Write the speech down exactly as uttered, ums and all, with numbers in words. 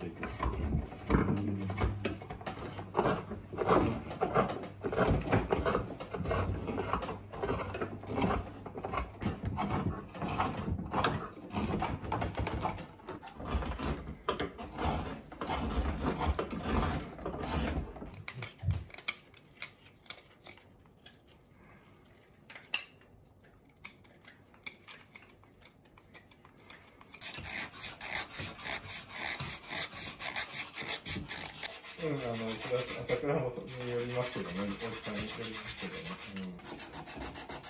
していく。うん、あの、朝倉もによりますけどね、大きさによりますけどね。うん